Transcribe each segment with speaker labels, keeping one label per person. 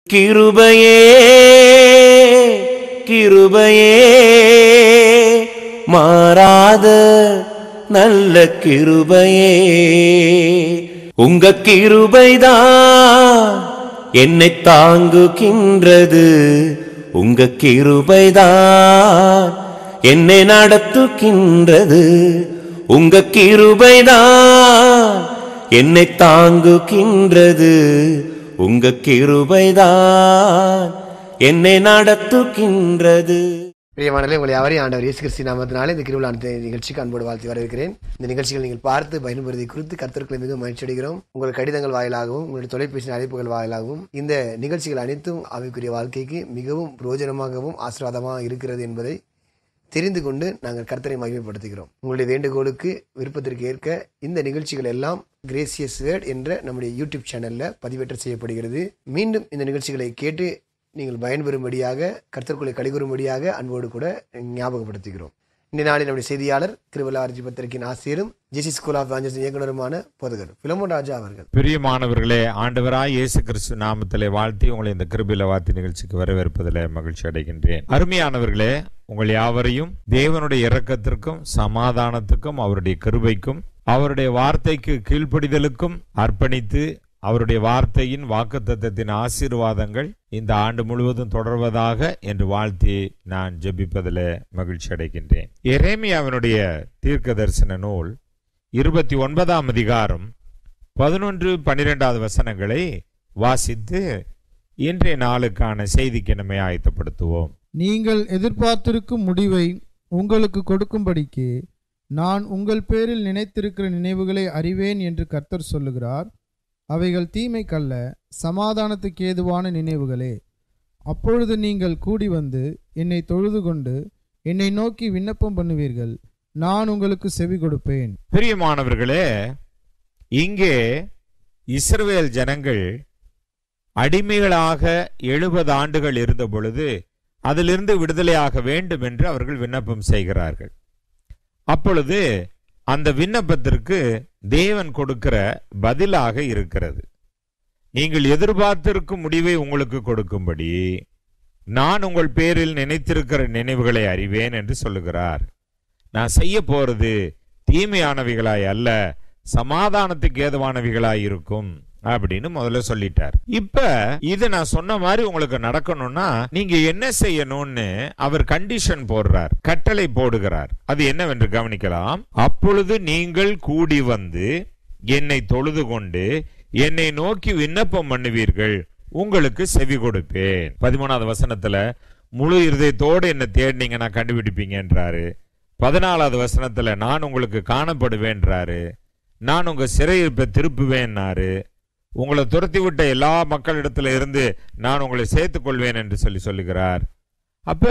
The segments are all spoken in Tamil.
Speaker 1: கிருபையே கிருபையே மாறாத நல்ல கிருபையே, உங்க கிருபைதான் என்னை தாங்குகின்றது, உங்க கிருபைதான் என்னை நடத்துகின்றது, உங்க கிருபைதான் என்னை தாங்குகின்றது, உங்க கிருபைதான் என்னை நடத்துகின்றது.
Speaker 2: பிரியமானவர்களே, உங்களை யாவரையும் ஆண்டவர் இயேசு கிறிஸ்து நாமத்தினாலே இந்த கிருபையான நிகழ்ச்சிக்கு அன்போடு வாழ்த்து வரவேற்கிறேன். இந்த நிகழ்ச்சிகள் நீங்கள் பார்த்து பயன்படுத்தி குறித்து கர்த்தருக்குள் மிகவும் மகிழ்ச்சி அடைகிறோம். உங்கள் கடிதங்கள் வாயிலாகவும் உங்களுடைய தொலைபேசி அழைப்புகள் வாயிலாகவும் இந்த நிகழ்ச்சிகள் அனைத்தும் ஆவிக்குரிய வாழ்க்கைக்கு மிகவும் பிரயோஜனமாகவும் ஆசீர்வாதமாக இருக்கிறது என்பதை தெரிந்து கொண்டு நாங்கள் கர்த்தரை மகிமைப்படுத்துகிறோம். உங்களுடைய வேண்டுகோளுக்கு விருப்பத்திற்கு ஏற்க இந்த நிகழ்ச்சிகள் எல்லாம் கிரேசியஸ் வேர்ட் என்ற நம்முடைய யூடியூப் சேனலில் பதிவேற்றம் செய்யப்படுகிறது. மீண்டும் இந்த நிகழ்ச்சிகளை கேட்டு நீங்கள் பயன்பெறும்படியாக கர்த்தருக்குள்ளே கலிகூறும்படியாக அன்போடு கூட ஞாபகப்படுத்துகிறோம். இந்த நாளில் நம்முடைய செய்தியாளர் கிருபலார்ஜி பத்திரிகையின் ஆசிரியரும் ஜெசி ஸ்கூல் ஆஃப் ஆஞ்சல்ஸ் இயக்குனருமான போதகர் பிலமோன் ராஜா அவர்கள்.
Speaker 3: பிரியமானவர்களே, ஆண்டவராய் இயேசு கிறிஸ்து நாமத்திலே வாழ்த்தி உங்களை இந்த கிருபையில வார்த்தை நிகழ்ச்சிக்கு வரவேற்பதில் மகிழ்ச்சி அடைகின்றேன். அருமையானவர்களே, உங்கள் யாவரையும் தேவனுடைய இரக்கத்திற்கும் சமாதானத்துக்கும் அவருடைய கிருபைக்கும் அவருடைய வார்த்தைக்கு கீழ்ப்படிதலுக்கும் அர்ப்பணித்து அவருடைய வார்த்தையின் வாக்குத்தத்தத்தின் ஆசீர்வாதங்கள் இந்த ஆண்டு முழுவதும் தொடர்வதாக என்று வாழ்த்தி நான் ஜெபிப்பதில் மகிழ்ச்சி அடைகின்றேன். எரேமியாவினுடைய தீர்க்க தரிசன நூல் 29ஆம் அதிகாரம் 11-12 வசனங்களை வாசித்து இன்றைய நாளுக்கான செய்திக்கு நம்மை ஆயத்தப்படுத்துவோம்.
Speaker 4: நீங்கள் எதிர்பார்த்திருக்கும் முடிவை உங்களுக்கு கொடுக்கும்படிக்கு நான் உங்கள் பேரில் நினைத்திருக்கிற நினைவுகளை அறிவேன் என்று கர்த்தர் சொல்லுகிறார். அவைகள் தீமைக்கல்ல, சமாதானத்துக்கு ஏதுவான நினைவுகளே. அப்பொழுது நீங்கள் கூடி வந்து என்னை தொழுது கொண்டு என்னை நோக்கி விண்ணப்பம் பண்ணுவீர்கள், நான் உங்களுக்கு செவி கொடுப்பேன்.
Speaker 3: பிரியமானவர்களே, இங்கே இஸ்ரவேல் ஜனங்கள் அடிமைகளாக 70 ஆண்டுகள் இருந்த பொழுது அதிலிருந்து விடுதலையாக வேண்டும் என்று அவர்கள் விண்ணப்பம் செய்கிறார்கள். அப்பொழுது அந்த விண்ணப்பத்திற்கு தேவன் கொடுக்கிற பதிலாக இருக்கிறது. நீங்கள் எதிர்பார்த்திருக்கும் முடிவை உங்களுக்கு கொடுக்கும்படி நான் உங்கள் பேரில் நினைத்திருக்கிற நினைவுகளை அறிவேன் என்று சொல்லுகிறார். நான் செய்ய போறது தீமையானவைகளாய் அல்ல, சமாதானத்துக்கு ஏதுவானவைகளாய் இருக்கும் அப்படின்னு முதல்ல சொல்லிட்டார். இப்ப இது நான் சொன்ன மாதிரி உங்களுக்கு நடக்கணும்னா நீங்க என்ன செய்யணும்னு அவர் கண்டிஷன் போடுறார், கட்டளை போடுகிறார். அது என்னவென்று கவனிக்கலாம். அப்பொழுது நீங்கள் கூடி வந்து என்னை தொழுது கொண்டு என்னை நோக்கி விண்ணப்பம் பண்ணுவீர்கள், உங்களுக்கு செவி கொடுப்பேன். 13வது வசனத்துல முழு இருதயத்தோடு என்ன தேடினீங்கன்னா கண்டுபிடிப்பீங்கன்றாரு. 14வது வசனத்துல நான் உங்களுக்கு காணப்படுவேன்றாரு. நான் உங்க சிறையிருப்பை திருப்புவேன்னாரு. உங்களை துரத்தி விட்ட எல்லா மக்களிடத்துல இருந்து நான் உங்களை சேர்த்துக் கொள்வேன் என்று சொல்லுகிறார். அப்ப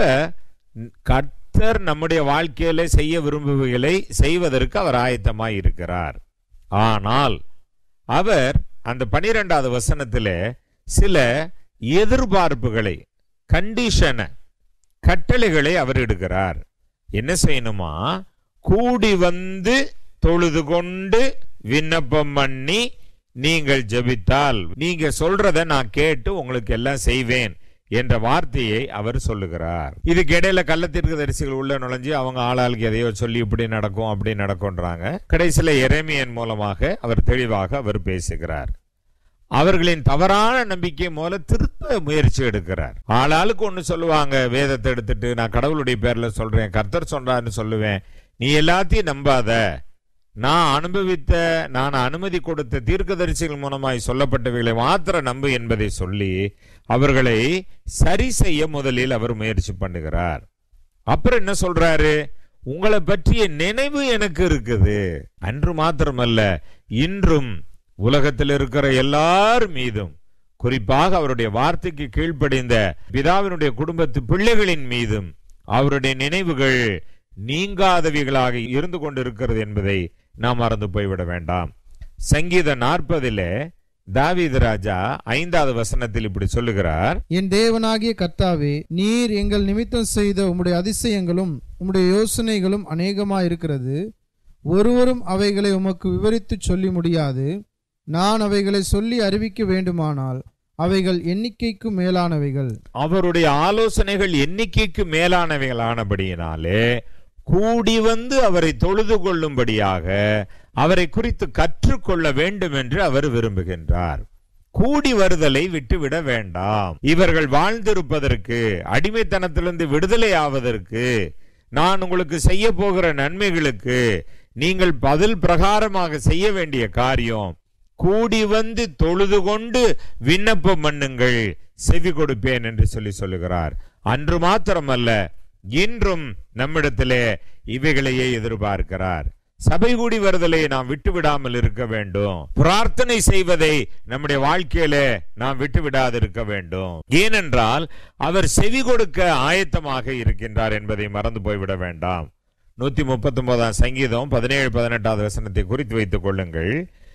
Speaker 3: கர்த்தர் நம்முடைய வாழ்க்கையில செய்ய விரும்புவதை செய்வதற்கு அவர் ஆயத்தமாய் இருக்கிறார். ஆனால் அவர் அந்த 12வது வசனத்திலே சில எதிர்பார்ப்புகளை, கண்டிஷனை, கட்டளைகளை அவர் இடுகிறார். என்ன செய்யணுமா? கூடி வந்து தொழுது கொண்டு விண்ணப்பம் பண்ணி நீங்கள் ஜெபித்தால் நீங்க சொல்றத நான் கேட்டு உங்களுக்கு எல்லாம் செய்வேன் என்ற வார்த்தையை அவர் சொல்லுகிறார். இதுக்கு இடையில கள்ளத்தீர்க்கதரிசிகள் உள்ள நுழைஞ்சு அவங்க ஆளாளுக்கு எதையோ சொல்லி இப்படி நடக்கும் அப்படி நடக்கும்ன்றாங்க. கடைசியில எரேமியன் மூலமாக அவர் தெளிவாக அவர் பேசுகிறார். அவர்களின் தவறான நம்பிக்கை மூலம் திருத்த முயற்சி எடுக்கிறார். ஆளாளுக்கு ஒண்ணு சொல்லுவாங்க, வேதத்தை எடுத்துட்டு நான் கடவுளுடைய பேர்ல சொல்றேன், கர்த்தர் சொல்றாருன்னு சொல்லுவேன், நீ எல்லாத்தையும் நம்பாத, நான் அனுமதி கொடுத்த தீர்க்கதரிசிகள் மூலமாய் சொல்லப்பட்டவைகளை மாத்திர நம்பு என்பதை சொல்லி அவர்களை சரி செய்ய முதலில் அவர் முயற்சி பண்ணுகிறார். அப்புறம் என்ன சொல்றாரு? உங்களை பற்றிய நினைவு எனக்கு இருக்குது. அன்று மாத்திரமல்ல, இன்றும் உலகத்தில் இருக்கிற எல்லார் மீதும், குறிப்பாக அவருடைய வார்த்தைக்கு கீழ்ப்படிந்த பிதாவினுடைய குடும்பத்து பிள்ளைகளின் மீதும் அவருடைய நினைவுகள் நீங்காதவைகளாக இருந்து கொண்டிருக்கிறது என்பதை நாம் மறந்து போய்விட வேண்டாம். சங்கீதம் 40 தாவீது ராஜா 5வது வசனத்தில் இப்படி சொல்லுகிறார்.
Speaker 4: என் தேவனாகிய கர்த்தாவே, நீர் எங்கள் நிமித்தம் செய்த உம்முடைய அதிசயங்களும் உம்முடைய யோசனைகளும் அநேகமாயிருக்கிறது. ஒருவரும் அவைகளை உமக்கு விவரித்து சொல்லி முடியாது. நான் அவைகளை சொல்லி அறிவிக்க வேண்டுமானால் அவைகள் எண்ணிக்கைக்கு மேலானவைகள்.
Speaker 3: அவருடைய ஆலோசனைகள் எண்ணிக்கைக்கு மேலானவைகளானபடியினாலே கூடி வந்து அவரை தொழுது கொள்ளும்படியாக அவரை குறித்து கற்றுக்கொள்ள வேண்டும் என்று அவர் விரும்புகின்றார். கூடி வருதலை விட்டுவிட வேண்டாம். இவர்கள் வாழ்ந்திருப்பதற்கு, அடிமைத்தனத்திலிருந்து விடுதலை ஆவதற்கு, நான் உங்களுக்கு செய்ய போகிற நன்மைகளுக்கு நீங்கள் பதில் பிரகாரமாக செய்ய வேண்டிய காரியம், கூடி வந்து தொழுது கொண்டு விண்ணப்பம் பண்ணுங்கள், செவி கொடுப்பேன் என்று சொல்லுகிறார். அன்று மாத்திரமல்ல, இன்றும் நம்மிடத்திலே இவைகளையே எதிர்பார்க்கிறார். சபை கூடி வருதலை நாம் விட்டுவிடாமல் இருக்க வேண்டும். பிரார்த்தனை செய்வதை நம்முடைய வாழ்க்கையில நாம் விட்டுவிடாது இருக்க வேண்டும். ஏனென்றால் அவர் செவி கொடுக்க ஆயத்தமாக இருக்கின்றார் என்பதை மறந்து போய்விட வேண்டாம். 139 சங்கீதம் 17-18 வசனத்தை குறித்து வைத்துக் கொள்ளுங்கள்.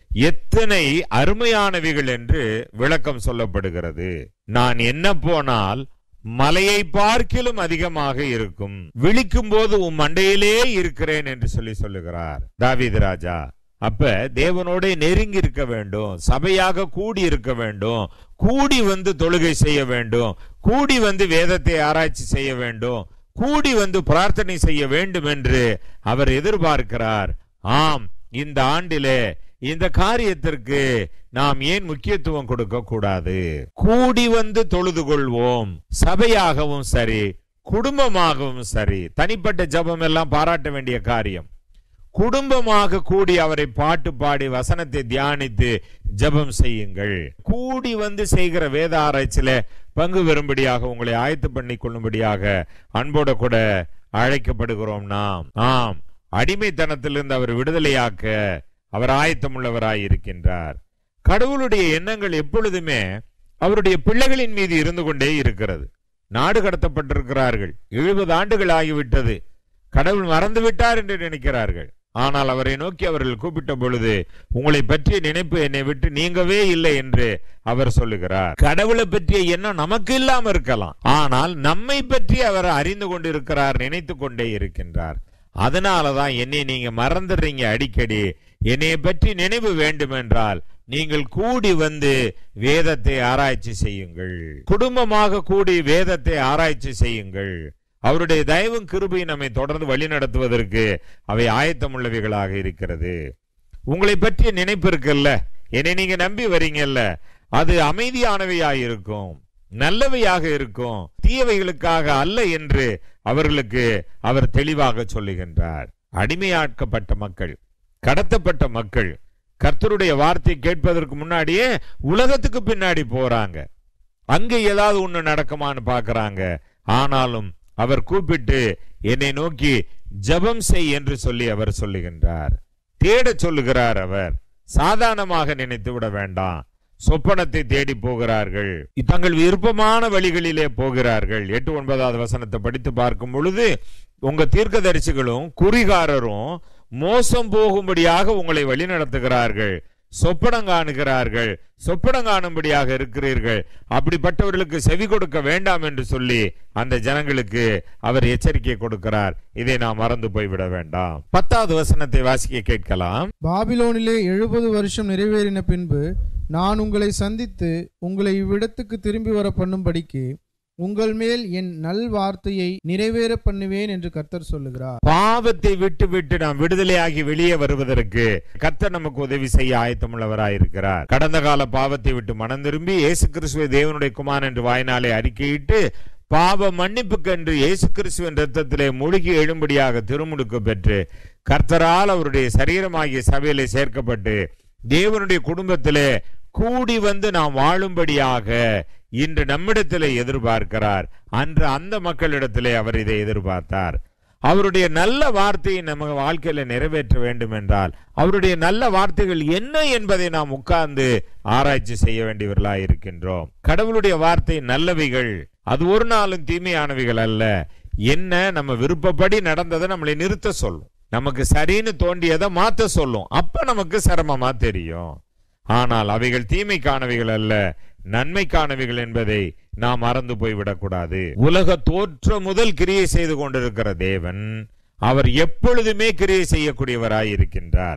Speaker 3: எத்தனை அருமையானவைகள் என்று விளக்கம் சொல்லப்படுகிறது. நான் என்ன போனால் மலையை பார்க்கிலும் அதிகமாக இருக்கும், விழிக்கும் போது உம் மண்டையிலே இருக்கிறேன் என்று சொல்லுகிறார் தாவீது ராஜா. அப்ப தேவனோட நெருங்கி இருக்க வேண்டும், சபையாக கூடி இருக்க வேண்டும், கூடி வந்து தொழுகை செய்ய வேண்டும், கூடி வந்து வேதத்தை ஆராய்ச்சி செய்ய வேண்டும், கூடி வந்து பிரார்த்தனை செய்ய வேண்டும் என்று அவர் எதிர்பார்க்கிறார். ஆம், இந்த ஆண்டிலே இந்த காரியத்திற்கு நாம் ஏன் முக்கியத்துவம் கொடுக்க கூடாது? கூடி வந்து தொழுது கொள்வோம். சபையாகவும் சரி, குடும்பமாகவும் சரி. தனிப்பட்ட ஜெபம் எல்லாம் பாராட்ட வேண்டிய காரியம். குடும்பமாக கூடி அவரை பாட்டு பாடி வசனத்தை தியானித்து ஜெபம் செய்யுங்கள். கூடி வந்து செய்கிற வேத ஆராய்ச்சியில பங்கு பெறும்படியாக உங்களை ஆயத்து பண்ணி கொள்ளும்படியாக அன்போட கூட அழைக்கப்படுகிறோம் நாம். ஆம், அடிமைத்தனத்திலிருந்து அவர் விடுதலையாக்க அவர் ஆயத்தமுள்ளவராய் இருக்கின்றார். கடவுளுடைய எண்ணங்கள் எப்பொழுதுமே அவருடைய பிள்ளைகளின் மீது இருந்து கொண்டே இருக்கிறது. நாடு கடத்தப்பட்டிருக்கிறார்கள், 70 ஆண்டுகள் ஆகிவிட்டது. கடவுள் மறந்து விட்டார் என்று நினைக்கிறார்கள். ஆனால் அவரை நோக்கி அவர்கள் கூப்பிட்ட பொழுது உங்களை பற்றிய நினைப்பு என்னை விட்டு நீங்கவே இல்லை என்று அவர் சொல்லுகிறார். கடவுளை பற்றிய எண்ணம் நமக்கு இல்லாம இருக்கலாம், ஆனால் நம்மை பற்றி அவர் அறிந்து கொண்டிருக்கிறார், நினைத்து கொண்டே இருக்கின்றார். அதனாலதான் என்னை நீங்க மறந்துடுறீங்க. அடிக்கடி என்னை பற்றி நினைவு வேண்டும் என்றால் நீங்கள் கூடி வந்து வேதத்தை ஆராய்ச்சி செய்யுங்கள். குடும்பமாக கூடி வேதத்தை ஆராய்ச்சி செய்யுங்கள். அவருடைய தயவும் கிருபையும் நம்மை தொடர்ந்து வழி நடத்துவதற்கு அவை ஆயத்தமுள்ளவைகளாக இருக்கிறது. உங்களை பற்றிய நினைப்பு இருக்குல்ல, என்னை நீங்க நம்பி வரீங்கல்ல, அது அமைதியானவையாக இருக்கும், நல்லவையாக இருக்கும், தீயவைகளுக்காக அல்ல என்று அவர்களுக்கு அவர் தெளிவாக சொல்லுகின்றார். அடிமையாக்கப்பட்ட மக்கள், கடத்தப்பட்ட மக்கள் கர்த்தருடைய வார்த்தை கேட்பதற்கு முன்னாடியே உலகத்துக்கு பின்னாடி போறாங்க. அங்க ஏதாவது ஒண்ணு நடக்குமான்னு பாக்குறாங்க. ஆனாலும் அவர் கூப்பிட்டு என்னை நோக்கி ஜெபம் செய் என்று சொல்லி அவர் சொல்லுகின்றார். தேட சொல்லுகிறார். அவர் சாதாரணமாக நினைத்து விட வேண்டாம். சொப்பனத்தை தேடி போகிறார்கள், தங்கள் விருப்பமான வழிகளிலே போகிறார்கள். 8-9 வசனத்தை படித்து பார்க்கும் பொழுது உங்க தீர்க்கதரிசிகளும் குறிகாரரும் மோசம் போகும்படியாக உங்களை வழி நடத்துகிறார்கள், சொப்பனம் காணுகிறார்கள், சொப்பனம் காணும்படியாக இருக்கிறீர்கள், அப்படிப்பட்டவர்களுக்கு செவி கொடுக்க வேண்டாம் என்று சொல்லி அந்த ஜனங்களுக்கு அவர் எச்சரிக்கை கொடுக்கிறார். இதை நாம் மறந்து போய்விட வேண்டாம். 10வது வசனத்தை வாசிக்க கேட்கலாம்.
Speaker 4: பாபிலோனிலே 70 வருஷம் நிறைவேறின பின்பு நான் உங்களை சந்தித்து உங்களை இவ்விடத்துக்கு திரும்பி வர பண்ணும்படிக்கு உங்கள் மேல் என் நல் வார்த்தையை நிறைவேற பண்ணுவேன் என்று கர்த்தர் சொல்லுகிறார்.
Speaker 3: பாவத்தை விட்டு விட்டு நாம் விடுதலையாகி வெளியே வருவதற்கு கர்த்தர் நமக்கு உதவி செய்ய ஆயத்தமுள்ளவராயிருக்கிறார். கடந்த கால பாவத்தை விட்டு மனம் திரும்பி இயேசு கிறிஸ்துவை தேவனுடைய குமாரன் என்று வாயினாலே அறிக்கையிட்டு பாவ மன்னிப்புக்கு என்று இயேசு கிறிஸ்துவின் இரத்தத்திலே மூழ்கி எழும்படியாக திருமுழுக்கு பெற்று கர்த்தரால் அவருடைய சரீரமாகிய சபையிலே சேர்க்கப்பட்டு தேவனுடைய குடும்பத்திலே கூடி வந்து நாம் வாழும்படியாக இன்று நம்மிடத்திலே எதிர்பார்க்கிறார். அன்று அந்த மக்களிடத்திலே அவர் இதை எதிர்பார்த்தார். அவருடைய நல்ல வார்த்தையை நம்ம வாழ்க்கையில நிறைவேற்ற வேண்டும் என்றால் அவருடைய நல்ல வார்த்தைகள் என்ன என்பதை நாம் உட்கார்ந்து ஆராய்ச்சி செய்ய வேண்டியவர்களாய் இருக்கின்றோம். கடவுளுடைய வார்த்தை நல்லவைகள், அது ஒரு நாளும் தீமையானவைகள் அல்ல. என்ன நம்ம விருப்பப்படி நடந்ததை நம்மளை நிறுத்த சொல்லும், நமக்கு சரின்னு தோண்டியதை மாத்த சொல்லும். அப்ப நமக்கு சிரமமா தெரியும். ஆனால் அவைகள் தீமைக்கானவைகள் அல்ல, நன்மைக்கானவைகள் என்பதை நாம் மறந்து போய்விடக்கூடாது. உலக தோற்றம் முதல் கிரியை செய்து கொண்டிருக்கிற தேவன் அவர் எப்பொழுதுமே கிரியை செய்யக்கூடியவராய் இருக்கின்றார்.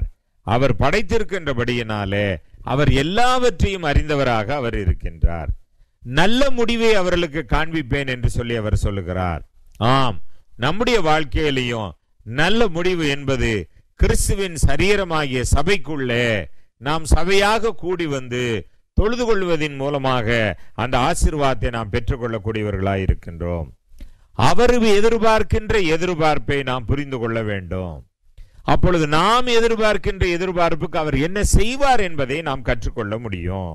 Speaker 3: அவர் படைத்திருக்கின்றபடியினாலே அவர் எல்லாவற்றையும் அறிந்தவராக அவர் இருக்கின்றார். நல்ல முடிவை அவர்களுக்கு காண்பிப்பேன் என்று சொல்லி அவர் சொல்லுகிறார். ஆம், நம்முடைய வாழ்க்கையிலையும் நல்ல முடிவு என்பது கிறிஸ்துவின் சரீரமாகிய சபைக்குள்ளே நாம் சபையாக கூடி வந்து தொழுது கொள்வதின் மூலமாக அந்த ஆசீர்வாதத்தை நாம் பெற்றுக்கொள்ளக்கூடியவர்களாய் இருக்கின்றோம். அவர் எதிர்பார்க்கின்ற எதிர்பார்ப்பை நாம் புரிந்து கொள்ள வேண்டும். அப்பொழுது நாம் எதிர்பார்க்கின்ற எதிர்பார்ப்புக்கு அவர் என்ன செய்வார் என்பதை நாம் கற்றுக்கொள்ள முடியும்.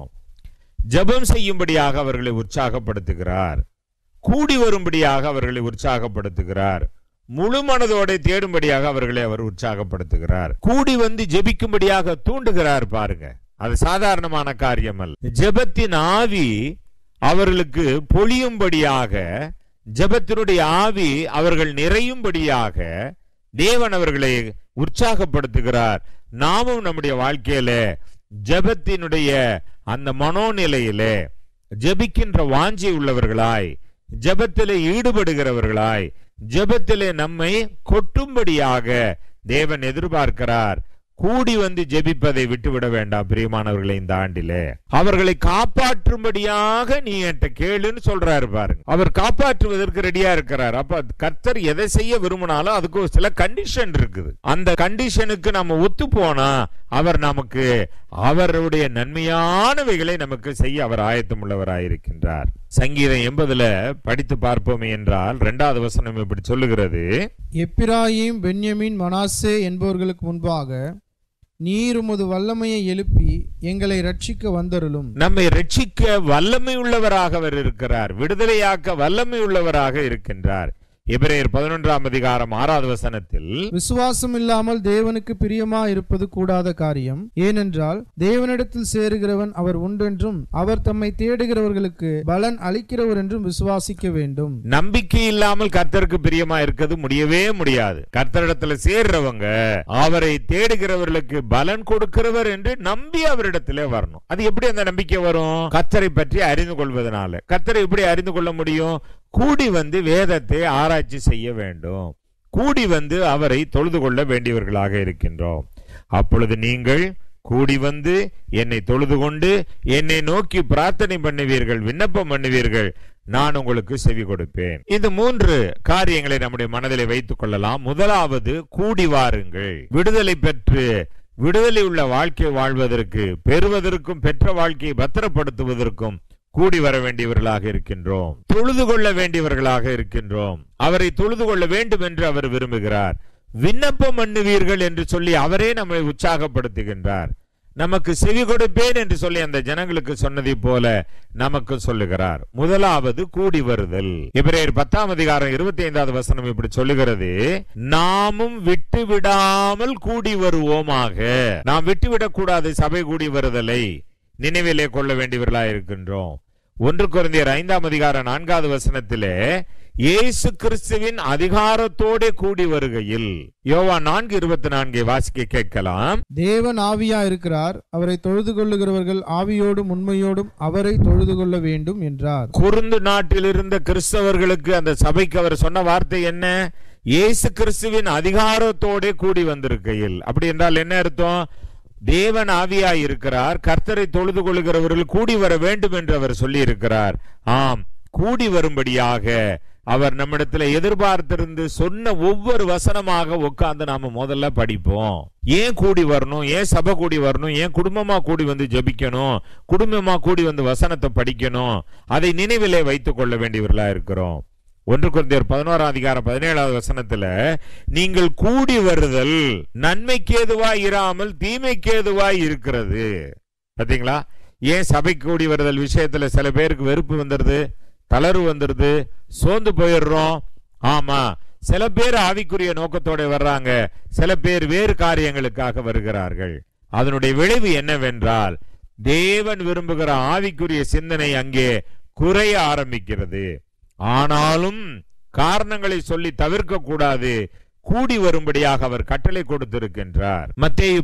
Speaker 3: ஜெபம் செய்யும்படியாக அவர்களை உற்சாகப்படுத்துகிறார். கூடி வரும்படியாக அவர்களை உற்சாகப்படுத்துகிறார். முழு மனதோட தேடும்படியாக அவர்களை அவர் உற்சாகப்படுத்துகிறார். கூடி வந்து ஜெபிக்கும்படியாக தூண்டுகிறார். பாருங்க, அது சாதாரணமான காரியம் அல்ல. ஜெபத்தின் ஆவி அவர்களுக்கு பொழியும்படியாக, ஜெபத்தினுடைய ஆவி அவர்கள் நிறையும்படியாக தேவன் அவர்களை உற்சாகப்படுத்துகிறார். நாமும் நம்முடைய வாழ்க்கையில ஜெபத்தினுடைய அந்த மனோநிலையிலே ஜெபிக்கின்ற வாஞ்சி உள்ளவர்களாய், ஜெபத்திலே ஈடுபடுகிறவர்களாய், ஜெபத்திலே நம்மை கொட்டும்படியாக தேவன் எதிர்பார்க்கிறார். கூடி வந்து ஜெபிப்பதை விட்டுவிட வேண்டாம் பிரியமானவர்களை. இந்த ஆண்டிலே அவர்களை காப்பாற்றும்படியாக நீ என்கிட்ட கேளுன்னு சொல்றாரு பாருங்க. அவர் காப்பாற்றுவதற்கு ரெடியா இருக்கிறார். அப்ப கர்த்தர் எதை செய்ய விரும்பினாலும் அதுக்கு ஒரு சில கண்டிஷன் இருக்குது. அந்த கண்டிஷனுக்கு நம்ம ஒத்து போனா அவர் நமக்கு அவருடைய நன்மையானவைகளை நமக்கு செய்ய அவர் ஆயத்தம் உள்ளவராயிருக்கின்றார். சங்கீதம் 80 படித்து பார்ப்போமே என்றால் 2வது வசனம் இப்படி சொல்லுகிறது:
Speaker 4: எப்பிராயீம், பென்யமீன், மனாசே என்பவர்களுக்கு முன்பாக நீர் உமது வல்லமையை எழுப்பி எங்களை ரட்சிக்க வந்தருளும்.
Speaker 3: நம்மை ரட்சிக்க வல்லமை உள்ளவராக அவர் இருக்கிறார். விடுதலையாக்க வல்லமை உள்ளவராக இருக்கின்றார். எபிரேயர் 11ஆம் அதிகாரம் 6வது வசனத்தில்,
Speaker 4: விசுவாசம் இல்லாமல் தேவனுக்கு பிரியமா இருப்பது கூடாத காரியம். ஏனென்றால் தேவனிடத்தில் சேருகிறவன் அவர் உண்டென்றும் அவர் தம்மை தேடுகிறவர்களுக்கு பலன் அளிக்கிறவர் என்றும் விசுவாசிக்க வேண்டும்.
Speaker 3: நம்பிக்கை இல்லாமல் கர்த்தருக்கு பிரியமா இருக்கிறது முடியவே முடியாது. கர்த்தரிடத்துல சேர்றவங்க அவரை தேடுகிறவர்களுக்கு பலன் கொடுக்கிறவர் என்று நம்பி அவரிடத்திலே வரணும். அது எப்படி அந்த நம்பிக்கை வரும்? கர்த்தரை பற்றி அறிந்து கொள்வதனால. கர்த்தரை எப்படி அறிந்து கொள்ள முடியும்? கூடி வந்து வேதத்தை ஆராய்ச்சி செய்ய வேண்டும். கூடி வந்து அவரை தொழுது கொள்ள வேண்டியவர்களாக இருக்கின்றோம். அப்பொழுது நீங்கள் கூடி வந்து என்னை தொழுது கொண்டு என்னை நோக்கி பிரார்த்தனை பண்ணுவீர்கள், விண்ணப்பம் பண்ணுவீர்கள், நான் உங்களுக்கு செவி கொடுப்பேன். இந்த 3 காரியங்களை நம்முடைய மனதிலே வைத்துக் கொள்ளலாம். முதலாவது, கூடி வாருங்கள். விடுதலை பெற்று விடுதலை உள்ள வாழ்க்கை வாழ்வதற்கு, பெறுவதற்கும் பெற்ற வாழ்க்கையை பத்திரப்படுத்துவதற்கும் கூடி வர வேண்டியவர்களாக இருக்கின்றோம். தொழுது கொள்ள வேண்டியவர்களாக இருக்கின்றோம். அவரை தொழுது கொள்ள வேண்டும் என்று அவர் விரும்புகிறார். விண்ணப்பம் பண்ணுவீர்கள் என்று சொல்லி அவரே நம்மை உற்சாகப்படுத்துகின்றார். நமக்கு செவி கொடுப்பேன் என்று சொல்லி அந்த ஜனங்களுக்கு சொன்னதை போல நமக்கு சொல்லுகிறார். முதலாவது கூடி வருதல். எபிரேயர் 10ஆம் அதிகாரம் 25வது வசனம் இப்படி சொல்லுகிறது: நாமும் விட்டு விடாமல் கூடி வருவோமாக. நாம் விட்டுவிடக் கூடாது. சபை கூடி வருதலை நினைவிலே கொள்ள வேண்டியவர்களாக இருக்கின்றோம். 1 கொரிந்தியர் 5ஆம் அதிகாரம் 4வது வசனத்திலே இயேசு கிறிஸ்துவின் அதிகாரத்தோட கூடி வருகையில், யோவான் 4:24 வாசிக்க கேட்கலாம்.
Speaker 4: தேவன் ஆவியா இருக்கிறார், அவரை தொழுது கொள்ளுகிறவர்கள் ஆவியோடும் உண்மையோடும் அவரை தொழுது கொள்ள வேண்டும் என்றார்.
Speaker 3: குருந்து நாட்டில் இருந்த கிறிஸ்தவர்களுக்கு அந்த சபைக்கு அவர் சொன்ன வார்த்தை என்ன? இயேசு கிறிஸ்துவின் அதிகாரத்தோட கூடி வந்திருக்கையில். அப்படி என்றால் என்ன அர்த்தம்? தேவன் ஆவியாய் இருக்கிறார், கர்த்தரை தொழுது கொள்ளுகிறவர்கள் கூடி வர வேண்டும் என்று அவர் சொல்லி இருக்கிறார். ஆம், கூடி வரும்படியாக அவர் நம்மிடத்துல எதிர்பார்த்திருந்து சொன்ன ஒவ்வொரு வசனமாக உட்கார்ந்து நாம முதல்ல படிப்போம். ஏன் கூடி வரணும்? ஏன் சபை கூடி வரணும்? ஏன் குடும்பமா கூடி வந்து ஜெபிக்கணும்? குடும்பமா கூடி வந்து வசனத்தை படிக்கணும்? அதை நினைவிலே வைத்துக் கொள்ள வேண்டியவர்களா இருக்கிறோம். 1 கொரிந்தியர் 11ஆம் அதிகாரம் 17வது வசனத்துல, நீங்கள் கூடி வருதல் நன்மைக்கு ஏதுவாய் இராமல் தீமைக்கு ஏதுவாய் இருக்கிறது. பாத்தீங்களா? ஏன் சபை கூடி வருதல் விஷயத்துல சில பேருக்கு வெறுப்பு வந்துருது, தளர்வு வந்துருது, சோர்ந்து போயிடுறோம். ஆமா, சில பேர் ஆவிக்குரிய நோக்கத்தோட வர்றாங்க, சில பேர் வேறு காரியங்களுக்காக வருகிறார்கள். அதனுடைய விளைவு என்னவென்றால், தேவன் விரும்புகிற ஆவிக்குரிய சிந்தனை அங்கே குறைய ஆரம்பிக்கிறது. ஆனாலும் காரணங்களை சொல்லி தவிர்க்க கூடாது. கூடி வரும்படியாக அவர் கட்டளை கொடுத்திருக்கின்றார். மத்தேயு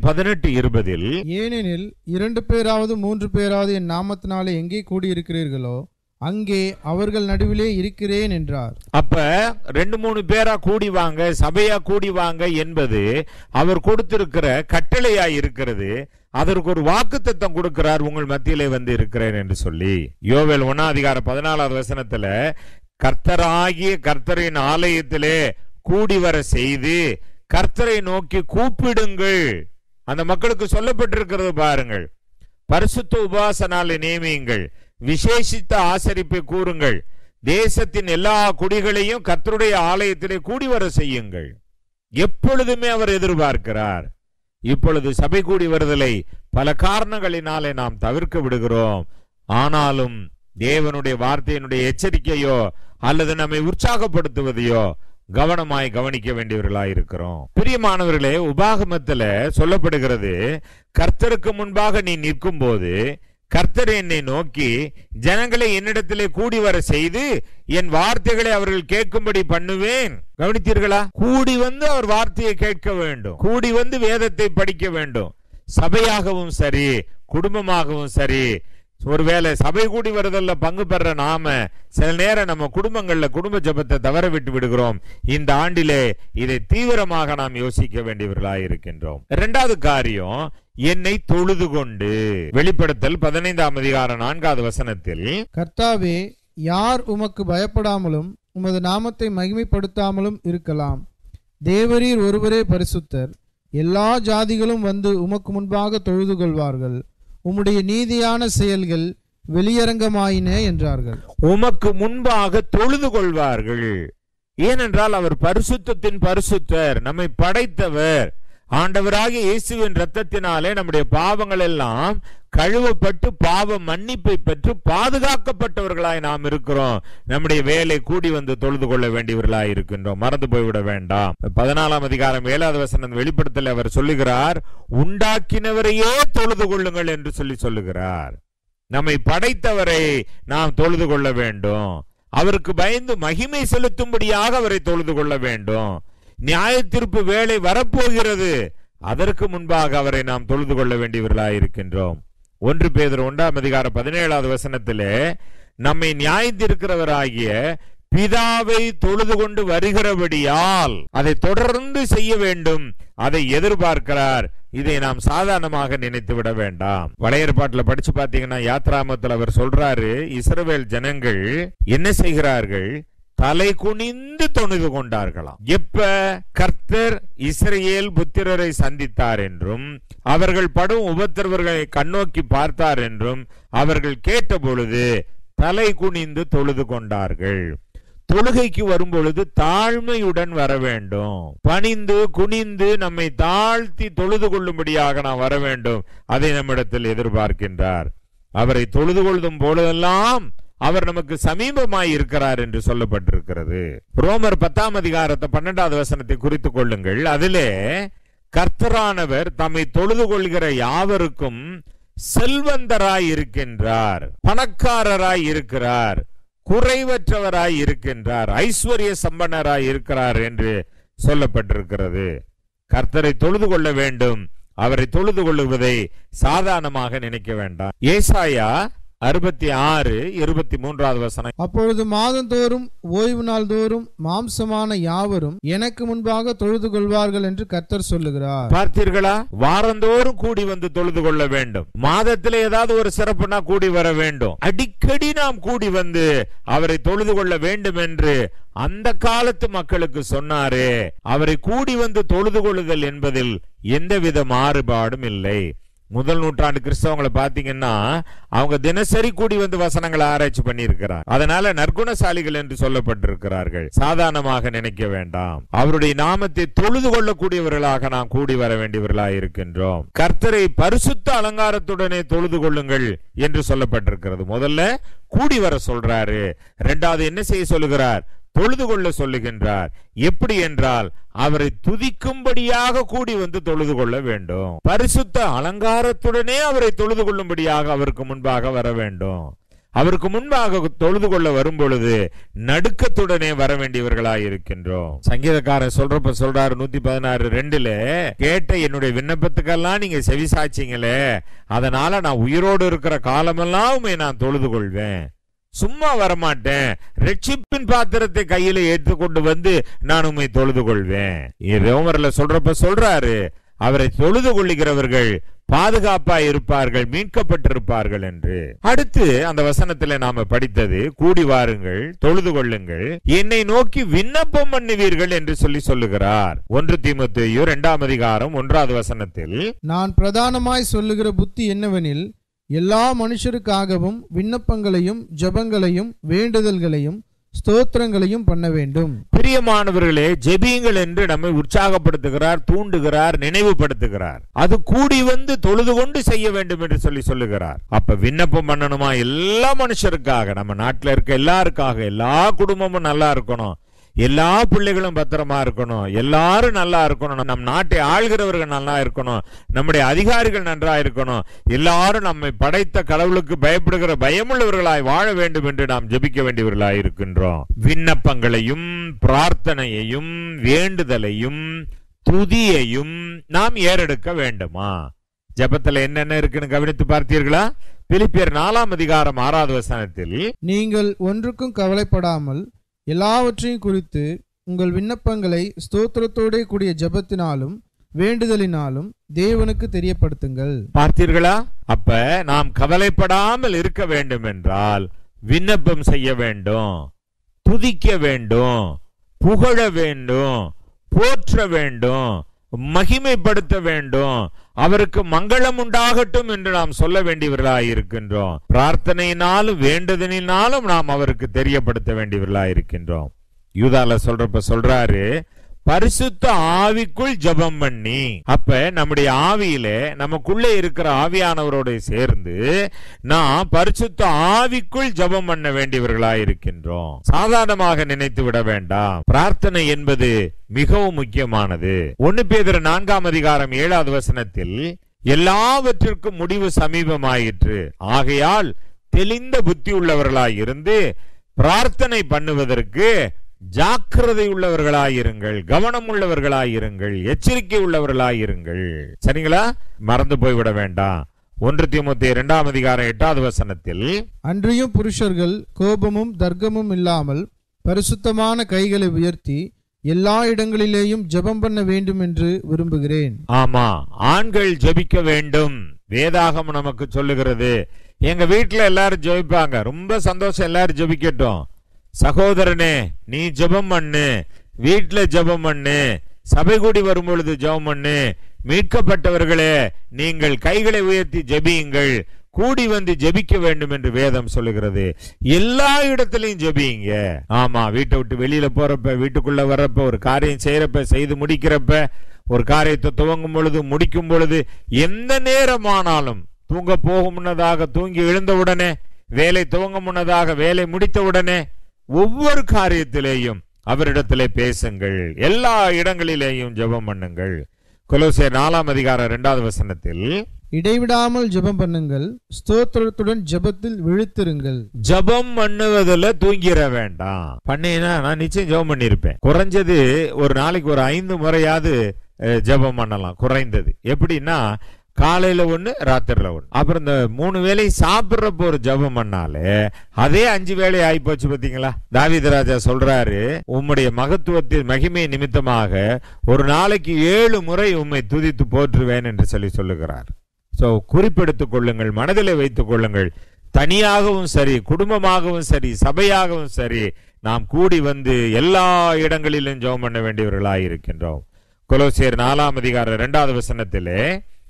Speaker 3: 18:20,
Speaker 4: ஏனெனில் 2 பேராவது 3 பேராவது என் நாமத்தினாலே எங்கே கூடியிருக்கிறீர்களோ அங்கே அவர்கள் நடுவிலே இருக்கிறேன் என்றார்.
Speaker 3: அப்ப 2-3 பேரா கூடி வாங்க, சபையா கூடி வாங்க என்பது அவர் கொடுத்திருக்கிற கட்டளையா இருக்கிறது. அதற்கு ஒரு வாக்குத்தத்தம் கொடுக்கிறார், உங்கள் மத்தியிலே வந்து இருக்கிறேன் என்று சொல்லி. யோவேல் 1:14 கர்த்தராகிய கர்த்தரின் ஆலயத்திலே கூடி வர செய்து கர்த்தரை நோக்கி கூப்பிடுங்கள். அந்த மக்களுக்கு சொல்லப்பட்டிருக்கிறது பாருங்கள். பரிசுத்த உபவாச நாளை நியமியுங்கள், விசேஷித்த ஆசரிப்பை கூறுங்கள், தேசத்தின் எல்லா குடிகளையும் கர்த்தருடைய ஆலயத்திலே கூடி வர செய்யுங்கள். எப்பொழுதுமே அவர் எதிர்பார்க்கிறார். இப்பொழுது சபை கூடி வருதலை பல காரணங்களினாலே நாம் தவிர்க்க விடுகிறோம். ஆனாலும் தேவனுடைய வார்த்தையினுடைய எச்சரிக்கையோ அல்லது நம்மை உற்சாகப்படுத்துவதையோ கவனமாய் கவனிக்க வேண்டியவர்களாய் இருக்கிறோம். பிரியமானவர்களே, உபாகமத்துல சொல்லப்படுகிறது, கர்த்தருக்கு முன்பாக நீ நிற்கும் போது கர்த்தர் என்னை நோக்கி ஜனங்களை என்னிடத்திலே கூடி வர செய்து என் வார்த்தைகளை அவர்கள் கேட்கும்படி பண்ணுவேன். கவனித்தீர்களா? கூடி வந்து அவர் வார்த்தையை கேட்க வேண்டும், கூடி வந்து வேதத்தை படிக்க வேண்டும். சபையாகவும் சரி, குடும்பமாகவும் சரி. ஒருவேளை சபை கூடி வருதல்ல பங்கு பெற நாம சில நேரம் நம்ம குடும்பங்கள்ல குடும்ப ஜெபத்தை தவற விட்டு விடுகிறோம். இந்த ஆண்டிலே இதை தீவிரமாக நாம் யோசிக்க வேண்டியவர்களாய் இருக்கின்றோம். 2வது காரியம், என்னை தொழுது கொண்டு. வெளிப்படுத்தல் 15:4
Speaker 4: கர்த்தாவே, யார் உமக்கு பயப்படாமலும் உமது நாமத்தை மகிமைப்படுத்தாமலும் இருக்கலாம்? தேவரீர் ஒருவரே பரிசுத்தர். எல்லா ஜாதிகளும் வந்து உமக்கு முன்பாக தொழுது கொள்வார்கள். உம்முடைய நீதியான செயல்கள் வெளியரங்கமாயின என்றார்கள்.
Speaker 3: உமக்கு முன்பாக தொழுது கொள்வார்கள். ஏனென்றால் அவர் பரிசுத்தத்தின் பரிசுத்தர், நம்மை படைத்தவர். ஆண்டவராகிய இயேசுவின் இரத்தத்தினாலே நம்முடைய பாவங்கள் எல்லாம் கழுவப்பட்டு பாவ மன்னிப்பை பெற்று பாதுகாக்கப்பட்டவர்களாய் நாம் இருக்கிறோம். நம்முடைய வேலை கூடி வந்து தொழுது கொள்ள வேண்டியவர்களாய் இருக்கின்றோம். மறந்து போய்விட வேண்டாம். 14:7 வெளிப்படுத்தல் அவர் சொல்லுகிறார், உண்டாக்கினவரையே தொழுது கொள்ளுங்கள் என்று சொல்லுகிறார். நம்மை படைத்தவரை நாம் தொழுது கொள்ள வேண்டும். அவருக்கு பயந்து மகிமை செலுத்தும்படியாக அவரை தொழுது கொள்ள வேண்டும். நியாய தீர்ப்பு வேளை வரப்போகிறது, அதற்கு முன்பாக அவரை நாம் தொழுது கொள்ள வேண்டியவர்களாய் இருக்கின்றோம். 1 பேதுரு 1:17 நம்மை நியாயத்திருக்கிறவராகிய பிதாவை தொழுது கொண்டு வருகிறபடியால் அதை தொடர்ந்து செய்ய வேண்டும், அதை எதிர்பார்க்கிறார். இதை நாம் சாதாரணமாக நினைத்து விட வேண்டாம். பழைய ஏற்பாட்டுல படிச்சு பாத்தீங்கன்னா யாத்ராமத்தில் அவர் சொல்றாரு, இஸ்ரவேல் ஜனங்கள் என்ன செய்கிறார்கள்? தலை குனிந்து தொழுது கொண்டார்களாம். எப்ப? கர்த்தர் இஸ்ரவேல் புத்திரரை சந்தித்தார் என்றும் அவர்கள் படும் உபத்திரவர்களை கண்ணோக்கி பார்த்தார் என்றும் அவர்கள் கேட்ட பொழுது தலை குனிந்து தொழுது கொண்டார்கள். தொழுகைக்கு வரும் பொழுது தாழ்மையுடன் வர வேண்டும். பணிந்து குனிந்து நம்மை தாழ்த்தி தொழுது கொள்ளும்படியாக நாம் வர வேண்டும். அதை நம்மிடத்தில் எதிர்பார்க்கின்றார். அவரை தொழுது கொள்ளும் பொழுதெல்லாம் அவர் நமக்கு சமீபமாய் இருக்கிறார் என்று சொல்லப்பட்டிருக்கிறது. ரோமர் 10:12 குறித்துக் கொள்ளுங்கள். அதிலே கர்த்தரானவர் தம்மை தொழுது கொள்கிற யாவருக்கும் செல்வந்தராய் இருக்கின்றார், பணக்காரராய் இருக்கிறார், குறைவற்றவராய் இருக்கின்றார், ஐஸ்வர்ய சம்பன்னராய் இருக்கிறார் என்று சொல்லப்பட்டிருக்கிறது. கர்த்தரை தொழுது கொள்ள வேண்டும். அவரை தொழுது கொள்ளுவதை சாதாரணமாக நினைக்க வேண்டாம். ஏசாயா 66:23
Speaker 4: அப்பொழுது மாதந்தோறும் ஓய்வு நாள் தோறும் மாம்சமான யாவரும் எனக்கு முன்பாக தொழுது கொள்வார்கள் என்று கர்த்தர் சொல்லுகிறார்.
Speaker 3: பார்த்தீர்களா? வாரந்தோறும் கூடி வந்து தொழுது கொள்ள வேண்டும். மாதத்தில் ஏதாவது ஒரு சிறப்புனா கூடி வர வேண்டும். அடிக்கடி நாம் கூடி வந்து அவரை தொழுது கொள்ள வேண்டும் என்று அந்த காலத்து மக்களுக்கு சொன்னாரே. அவரை கூடி வந்து தொழுது கொள்ளுதல் என்பதில் எந்தவித மாறுபாடும் இல்லை. முதல் நூற்றாண்டு கிறிஸ்தவங்களை பாத்தீங்கன்னா அவங்க தினசரி கூடி வந்து வசனங்களை ஆராய்ச்சி பண்ணி இருக்கிறார். அதனால நற்குணசாலிகள் என்று சொல்லப்பட்டிருக்கிறார்கள். சாதாரணமாக நினைக்க வேண்டாம். அவருடைய நாமத்தை தொழுது கொள்ளக்கூடியவர்களாக நாம் கூடி வர வேண்டியவர்களாக இருக்கின்றோம். கர்த்தரை பரிசுத்த அலங்காரத்துடனே தொழுது கொள்ளுங்கள் என்று சொல்லப்பட்டிருக்கிறது. முதல்ல கூடி வர சொல்றாரு. 2வது என்ன செய்ய சொல்லுகிறார்? தொழுது கொள்ள சொல்லுகின்றார். எப்படி என்றால் அவரை துதிக்கும்படியாக கூடி வந்து தொழுது கொள்ள வேண்டும். பரிசுத்த அலங்காரத்துடனே அவரை தொழுது கொள்ளும்படியாக அவருக்கு முன்பாக வர வேண்டும். அவருக்கு முன்பாக தொழுது கொள்ள வரும் பொழுது நடுக்கத்துடனே வர வேண்டியவர்களாய் இருக்கின்றோம். சங்கீதக்காரன் சொல்றாரு 116:2 கேட்ட என்னுடைய விண்ணப்பத்துக்கெல்லாம் நீங்க செவிசாச்சிங்களே, அதனால நான் உயிரோடு இருக்கிற காலமெல்லாம் உண்மை நான் தொழுது கொள்வேன். சும்மா வரமாட்டேன், ரட்சிப்பின் பாத்திரத்தை கையில ஏற்றுக்கொண்டு வந்து நான் உம்மை தொழுது கொள்வேன். ரோமர்ல சொல்றாரு, அவரை தொழுது கொள்ளுகிறவர்கள் பாதுகாப்பாய் இருப்பார்கள், மீட்கப்பட்டிருப்பார்கள் என்று. அடுத்து அந்த வசனத்தில் நாம படித்தது, கூடி வாருங்கள், தொழுது கொள்ளுங்கள், என்னை நோக்கி விண்ணப்பம் பண்ணுவீர்கள் என்று சொல்லுகிறார். 1 தீமோத்தேயு 2ஆம் அதிகாரம் 1வது வசனத்தில்,
Speaker 4: நான் பிரதானமாய் சொல்லுகிற புத்தி என்னவெனில், எல்லா மனுஷருக்காகவும் விண்ணப்பங்களையும் ஜெபங்களையும் வேண்டுதல்களையும் ஸ்தோத்திரங்களையும் பண்ண வேண்டும்.
Speaker 3: பிரியமானவர்களே, ஜெபியுங்கள் என்று நம்மை உற்சாகப்படுத்துகிறார், தூண்டுகிறார், நினைவுபடுத்துகிறார். அது கூடி வந்து தொழுது கொண்டு செய்ய வேண்டும் என்று சொல்லுகிறார். அப்ப விண்ணப்பம் பண்ணணுமா? எல்லா மனுஷருக்காக, நம்ம நாட்டில் இருக்க எல்லாருக்காக, எல்லா குடும்பமும் நல்லா இருக்கணும், எல்லா பிள்ளைகளும் பத்திரமா இருக்கணும், எல்லாரும் நல்லா இருக்கணும், நம் நாட்டை ஆள்கிறவர்கள் நல்லா இருக்கணும், நம்முடைய அதிகாரிகள் நன்றா இருக்கணும், எல்லாரும் நம்மை படைத்த கடவுளுக்கு பயப்படுகிற பயமுள்ளவர்களாய் வாழ வேண்டும் என்று நாம் ஜெபிக்க வேண்டியவர்களாய் இருக்கின்றோம். விண்ணப்பங்களையும் பிரார்த்தனையையும் வேண்டுதலையும் துதியையும் நாம் ஏறெடுக்க வேண்டுமா? ஜெபத்துல என்னென்ன இருக்குன்னு கவனித்து பார்த்தீர்களா? பிலிப்பியர் 4ஆம் அதிகாரம் 6வது வசனத்தில்,
Speaker 4: நீங்கள் ஒன்றுக்கும் கவலைப்படாமல் எல்லாவற்றையும் குறித்து உங்கள் விண்ணப்பங்களை ஸ்தோத்திரத்தோட கூடிய ஜெபத்தினாலும் வேண்டுதலினாலும் தேவனுக்கு தெரியப்படுத்துங்கள்.
Speaker 3: பார்த்தீர்களா? அப்ப நாம் கவலைப்படாமல் இருக்க வேண்டும் என்றால் விண்ணப்பம் செய்ய வேண்டும், துதிக்க வேண்டும், புகழ வேண்டும், போற்ற வேண்டும், மகிமைப்படுத்த வேண்டும், அவருக்கு மங்களம் உண்டாகட்டும் என்று நாம் சொல்ல வேண்டியவர்களாய் இருக்கின்றோம். பிரார்த்தனையினாலும் வேண்டுதலினாலும் நாம் அவருக்கு தெரியப்படுத்த வேண்டியவர்களாய் இருக்கின்றோம். யூதால சொல்றாரு, பரிசுத்த ஆவிக்குள் ஜெபம் பண்ணி. அப்ப நம்முடைய ஆவியில நமக்குள்ளே இருக்கிற ஆவியானவரோட சேர்ந்து நாம் பரிசுத்த ஆவிக்குள் ஜெபம் பண்ண வேண்டியவர்களாய் இருக்கின்றோம். சாதாரணமாக நினைத்து விட வேண்டாம். பிரார்த்தனை என்பது மிகவும் முக்கியமானது. 1 பேதுரு 4ஆம் அதிகாரம் 7வது வசனத்தில், எல்லாவற்றிற்கும் முடிவு சமீபமாயிற்று, ஆகையால் தெளிந்த புத்தி உள்ளவர்களாய் இருந்து பிரார்த்தனை பண்ணுவதற்கு ஜாக்கிரதை உள்ளவர்களாயிருங்கள், கவனம் உள்ளவர்களாயிருங்கள், எச்சரிக்கை உள்ளவர்களாயிருங்கள். சரிங்களா? மறந்து போய்விட வேண்டாம். 1 தீமோத்தேயு 2ஆம் அதிகாரம் 8வது வசனத்தில்,
Speaker 4: அன்றியும் புருஷர்கள் கோபமும் தர்க்கமும் இல்லாமல் பரிசுத்தமான கைகளை உயர்த்தி எல்லா இடங்களிலேயும் ஜெபம் பண்ண வேண்டும் என்று விரும்புகிறேன்.
Speaker 3: ஆமா, ஆண்கள் ஜெபிக்க வேண்டும். வேதாகம் நமக்கு சொல்லுகிறது. எங்க வீட்டுல எல்லாரும் ஜெபிப்பாங்க, ரொம்ப சந்தோஷம், எல்லாரும் ஜெபிக்கட்டும். சகோதரனே, நீ ஜெபம் பண்ணு, வீட்டுல ஜெபம் பண்ணு, சபை கூடி வரும் பொழுது ஜெபம் பண்ணு. மீட்கப்பட்டவர்களே, நீங்கள் கைகளை உயர்த்தி ஜெபியுங்கள், கூடி வந்து ஜெபிக்க வேண்டும் என்று வேதம் சொல்லுகிறது. எல்லா இடத்திலையும் ஜெபியுங்க. ஆமா, வீட்டை விட்டு வெளியில போறப்ப, வீட்டுக்குள்ள வர்றப்ப, ஒரு காரியம் செய்யறப்ப, செய்து முடிக்கிறப்ப, ஒரு காரியத்தை துவங்கும் பொழுது, முடிக்கும் பொழுது, எந்த நேரமானாலும், தூங்க போகும் முன்னதாக தூங்கி எழுந்தவுடனே, வேலை துவங்க முன்னதாக வேலை முடித்தவுடனே, ஒவ்வொரு காரியத்திலேயும் அவரிடத்திலே பேசுங்கள், எல்லா இடங்களிலேயும் ஜெபம் பண்ணுங்கள். கொலோசியர் 4ஆம் அதிகாரம் 2வது வசனத்தில்,
Speaker 4: இடைவிடாமல் ஜெபம் பண்ணுங்கள், ஸ்தோத்திரத்துடன் ஜெபத்தில் விழித்திருங்கள்.
Speaker 3: ஜெபம் பண்ணுவதில் தூங்கிட வேண்டாம். பண்ணீங்கன்னா நான் நிச்சயம் ஜெபம் பண்ணிருப்பேன். குறைஞ்சது ஒரு நாளைக்கு ஒரு 5 முறையாவது ஜெபம் பண்ணலாம், குறைந்தது. எப்படின்னா, காலையில 1, ராத்திரில 1, அப்புறம் இந்த 3 வேளை சாப்பிடுறப்ப ஒரு ஜெபம் பண்ணாலே அதே 5 வேளை ஆகி போச்சு. பாத்தீங்களா? தாவீது ராஜா சொல்றாரு, உம்முடைய மகத்துவத்தின் மகிமை நிமித்தமாக ஒரு நாளைக்கு 7 முறை உம்மை துதித்து போற்றுவேன் என்று சொல்லுகிறார். சோ குறிப்பெடுத்துக் கொள்ளுங்கள், மனதிலே வைத்துக் கொள்ளுங்கள். தனியாகவும் சரி, குடும்பமாகவும் சரி, சபையாகவும் சரி, நாம் கூடி வந்து எல்லா இடங்களிலும் ஜெபம் பண்ண வேண்டியவர்களாய் இருக்கின்றோம். கொலோசியர் 4ஆம் அதிகாரம் 2வது வசனத்திலே,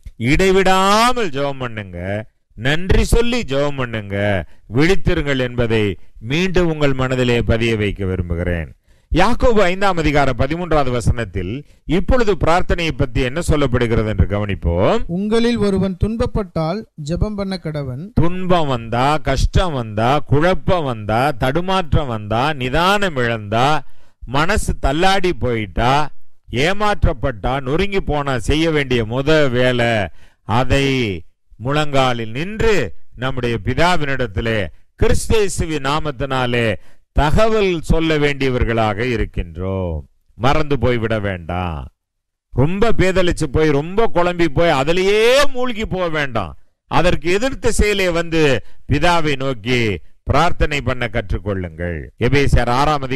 Speaker 3: இடைவிடாமல் ஜெபம் பண்ணுங்க, நன்றி சொல்லி ஜெபம் பண்ணுங்க, விழித்திருங்கள் என்பதை மீண்டும் உங்கள் மனதிலே பதிய வைக்க விரும்புகிறேன். யாக்கோபு 5ஆம் அதிகாரம் 13வது வசனத்தில் இப்பொழுது பிரார்த்தனையை பற்றி என்ன சொல்லப்படுகிறது என்று கவனிப்போம்.
Speaker 4: உங்களில் ஒருவன் துன்பப்பட்டால் ஜெபம் பண்ண கடவன்.
Speaker 3: துன்பம் வந்தா, கஷ்டம் வந்தா, குழப்பம் வந்தா, தடுமாற்றம் வந்தா, நிதானம் இழந்தா, மனசு தள்ளாடி போயிட்டா, ஏமாற்றப்பட்டா, நொறுங்கி போனா, செய்ய வேண்டிய வேலை அதை முழங்காலில் நின்று நம்முடைய பிதாவினிடத்திலே கிறிஸ்து நாமத்தினாலே தகவல் சொல்ல வேண்டியவர்களாக இருக்கின்றோம். மறந்து போய்விட வேண்டாம். ரொம்ப பேதலிச்சு போய், ரொம்ப குழம்பி போய் அதிலேயே மூழ்கி போக வேண்டாம். அதற்கு எதிர்த்த செயலே வந்து பிதாவை நோக்கி பிரார்த்தனை பண்ண கற்றுக்கொள்ளுங்கள். எபேசியர்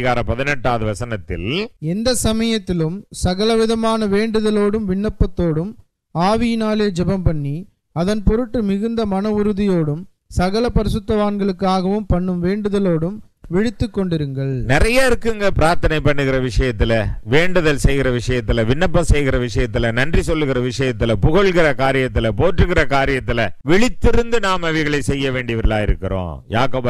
Speaker 3: 6:18
Speaker 4: எந்த சமயத்திலும் சகலவிதமான வேண்டுதலோடும் விண்ணப்பத்தோடும் ஆவியினாலே ஜெபம் பண்ணி அதன் பொருட்டு மிகுந்த மன உறுதியோடும் சகல பரிசுத்தவான்களுக்காகவும் பண்ணும் வேண்டுதலோடும் விழித்து கொண்டிருங்கள்.
Speaker 3: நிறைய இருக்குங்க. பிரார்த்தனை பண்ணுகிற விஷயத்துல, வேண்டுதல் செய்கிற விஷயத்துல, விண்ணப்பம் செய்கிற விஷயத்துல, நன்றி சொல்லுகிற விஷயத்துல, புகழ்கிற காரியத்துல, போற்றுகிற காரியத்துல விழித்திருந்து நாம் அவைகளை செய்ய வேண்டியவர்களா இருக்கிறோம். யாக்கோபு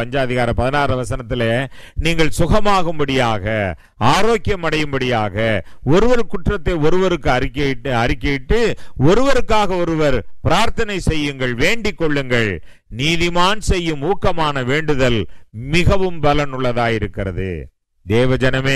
Speaker 3: 5:16 நீங்கள் சுகமாகும்படியாக, ஆரோக்கியம் அடையும்படியாக ஒருவர் குற்றத்தை ஒருவருக்கு அறிக்கையிட்டு ஒருவருக்காக ஒருவர் பிரார்த்தனை செய்யுங்கள், வேண்டிக் கொள்ளுங்கள். நீதிமான் செய்யும் ஊக்கமான வேண்டுதல் மிகவும் பலனுள்ளதாயிருக்கிறது. தேவஜனமே,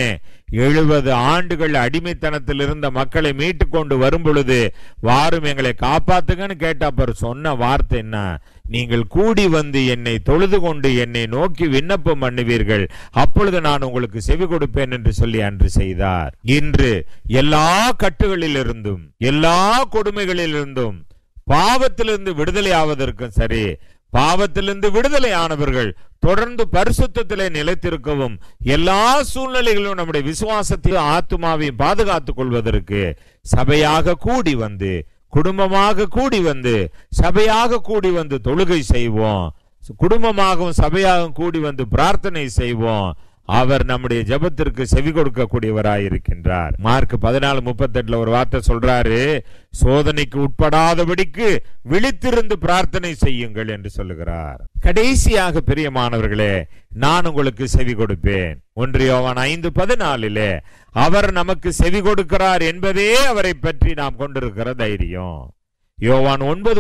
Speaker 3: 70 ஆண்டுகள் அடிமைத்தனத்தில் இருந்த மக்களை மீட்டு கொண்டு வரும் பொழுது வாரும் எங்களை காப்பாத்துங்கன்னு கேட்டப்பர் சொன்ன வார்த்தை என்ன? நீங்கள் கூடி வந்து என்னை தொழுது கொண்டு என்னை நோக்கி விண்ணப்பம் பண்ணுவீர்கள், அப்பொழுது நான் உங்களுக்கு செவி கொடுப்பேன் என்று சொல்லி அன்று செய்தார். இன்று எல்லா கட்டுகளிலிருந்தும் எல்லா கொடுமைகளிலிருந்தும் பாவத்திலிருந்து விடுதலை ஆவதற்கும் சரி, பாவத்திலிருந்து விடுதலை ஆனவர்கள் தொடர்ந்து பரிசுத்தத்திலே நிலைத்திருக்கவும், எல்லா சூழ்நிலைகளிலும் நம்முடைய விசுவாசத்தையும் ஆத்துமாவையும் பாதுகாத்துக் கொள்வதற்கு சபையாக கூடி வந்து, குடும்பமாக கூடி வந்து, சபையாக கூடி வந்து தொழுகை செய்வோம். குடும்பமாகவும் சபையாகவும் கூடி வந்து பிரார்த்தனை செய்வோம். அவர் நம்முடைய ஜெபத்திற்கு செவி கொடுக்கக்கூடியவராயிருக்கின்றார். மார்க் 14:38 ஒரு வார்த்தை சொல்றாரு, சோதனைக்கு உட்படாதபடிக்கு விழித்திருந்து பிரார்த்தனை செய்யுங்கள் என்று சொல்லுகிறார். கடைசியாக பிரியமானவர்களே, நான் உங்களுக்கு செவி கொடுப்பேன். 1 யோவான் 5:14 அவர் நமக்கு செவி கொடுக்கிறார் என்பதே அவரை பற்றி நாம் கொண்டிருக்கிற தைரியம். யோவான்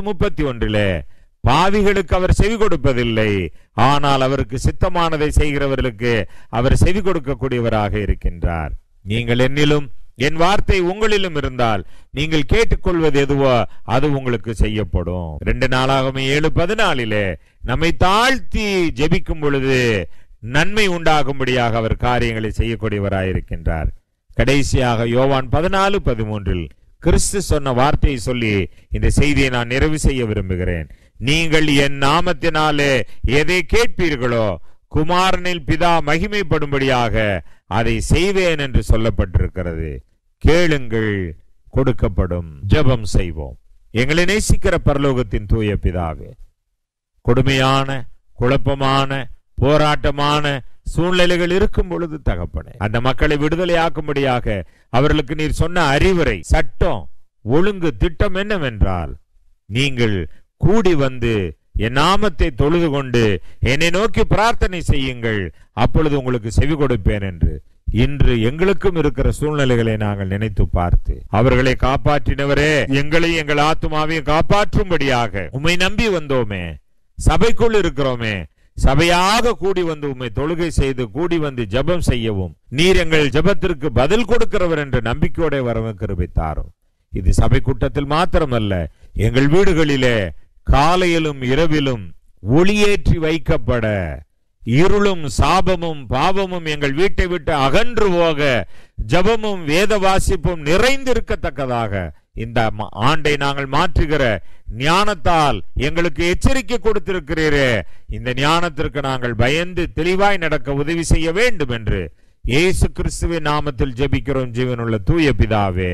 Speaker 3: 9:31 பாவிகளுக்கு அவர் செவி கொடுப்பதில்லை, ஆனால் அவருக்கு சித்தமானதை செய்கிறவர்களுக்கு அவர் செவி கொடுக்கக்கூடியவராக இருக்கின்றார். நீங்கள் என்னிலும் என் வார்த்தை உங்களிலும் இருந்தால் நீங்கள் கேட்டுக்கொள்வது எதுவோ அது உங்களுக்கு செய்யப்படும். 2 நாளாகமம் 7:14 நம்மை தாழ்த்தி ஜெபிக்கும் பொழுது நன்மை உண்டாகும்படியாக அவர் காரியங்களை செய்யக்கூடியவராயிருக்கின்றார். கடைசியாக யோவான் 14:13 கிறிஸ்து சொன்ன வார்த்தையை சொல்லி இந்த செய்தியை நான் நிறைவு செய்ய விரும்புகிறேன். நீங்கள் என் நாமத்தினாலே எதை கேட்பீர்களோ குமாரனில் பிதா மகிமைப்படும்படியாக அதை செய்வேன் என்று சொல்லப்பட்டிருக்கிறது. கேளுங்கள், கொடுக்கப்படும். ஜெபம் செய்வோம். எங்களை நேசிக்கிற பரலோகத்தின் தூய பிதாவே, கொடுமையான, குழப்பமான, போராட்டமான சூழ்நிலைகள் இருக்கும் பொழுது தகப்பனே, அந்த மக்களை விடுதலையாக்கும்படியாக அவர்களுக்கு நீர் சொன்ன அறிவுரை, சட்டம், ஒழுங்கு, திட்டம் என்னவென்றால், நீங்கள் கூடி வந்து என் நாமத்தை தொழுது கொண்டு என்னை நோக்கி பிரார்த்தனை செய்யுங்கள், அப்பொழுது உங்களுக்கு செவி கொடுப்பேன் என்று இன்று எங்களுக்கும் இருக்கிற சூழ்நிலைகளை நாங்கள் நினைத்து பார்த்து அவர்களை காப்பாற்றினவரே, எங்களை எங்கள் ஆத்துமாவையும் காப்பாற்றும்படியாக உம்மை நம்பி வந்தோமே, சபைக்குள் இருக்கிறோமே, சபையாக கூடி வந்து உம்மை தொழுகை செய்து கூடி வந்து ஜெபம் செய்யவும் நீர் எங்கள் ஜெபத்திற்கு பதில் கொடுக்கிறவர் என்ற நம்பிக்கையோட வரவு கிருபைத்தாரும். இது சபை கூட்டத்தில் மாத்திரமல்ல, எங்கள் வீடுகளிலே காலையிலும் இரவிலும் ஒளியேற்றி வைக்கப்பட, இருளும் சாபமும் பாவமும் எங்கள் வீட்டை விட்டு அகன்று போக, ஜபமும் வேத வாசிப்பும் நிறைந்திருக்கத்தக்கதாக இந்த ஆண்டை நாங்கள் மாற்றுகிற ஞானத்தால் எங்களுக்கு எச்சரிக்கை கொடுத்திருக்கிறீரே, இந்த ஞானத்திற்கு நாங்கள் பயந்து தெளிவாய் நடக்க உதவி செய்ய வேண்டும் என்று இயேசு கிறிஸ்துவின் நாமத்தில் ஜெபிக்கிறோம் ஜீவனுள்ள தூய பிதாவே,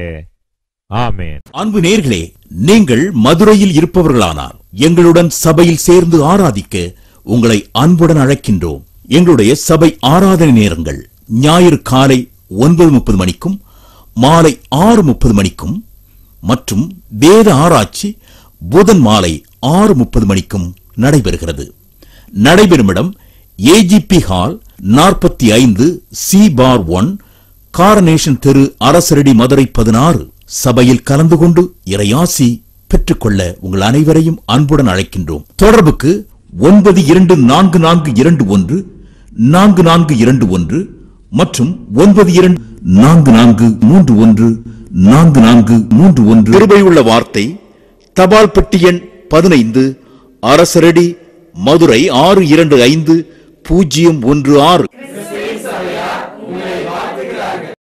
Speaker 3: ஆமென்.
Speaker 5: அன்பு நேயர்களே, நீங்கள் மதுரையில் இருப்பவர்களானால் எங்களுடன் சபையில் சேர்ந்து ஆராதிக்க உங்களை அன்புடன் அழைக்கின்றோம். எங்களுடைய சபை ஆராதனை நேரங்கள் ஞாயிறு காலை 9:30 மணிக்கும் மாலை 6:30 மணிக்கும் மற்றும் வேத ஆராய்ச்சி புதன் மாலை 6:30 மணிக்கும் நடைபெறுகிறது. நடைபெறும் இடம் ஏஜிபி ஹால் 45 C/1 காரனேஷன் தெரு, அரசரடி, மதுரை 16. சபையில் கலந்து கொண்டு இறையாசி பெற்றுக்கொள்ள உங்கள் அனைவரையும் அன்புடன் அழைக்கின்றோம். தொடர்புக்கு 9244214421 மற்றும் 9244314431. கிருபையுள்ள வார்த்தை, தபால் பெட்டி எண் 15, அரசரடி, மதுரை 625016.